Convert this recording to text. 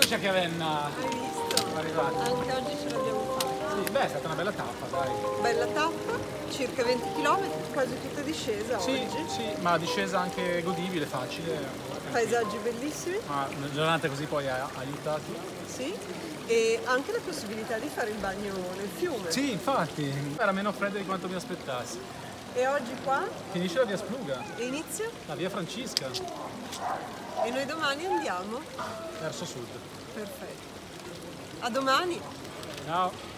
Eccoci a Chiavenna. Hai visto? Siamo arrivati. Anche oggi ce l'abbiamo fatta. Sì, beh, è stata una bella tappa, dai. Bella tappa, circa 20 km, quasi tutta discesa Sì, oggi. sì, ma discesa anche godibile, facile. Paesaggi bellissimi, Ma una giornata così poi ha aiutato. sì. E anche la possibilità di fare il bagno nel fiume. Sì, infatti, era meno freddo di quanto mi aspettassi. E oggi qua Finisce la via Spluga, e inizia la via Francisca, e noi domani andiamo. verso sud. Perfetto. A domani. Ciao.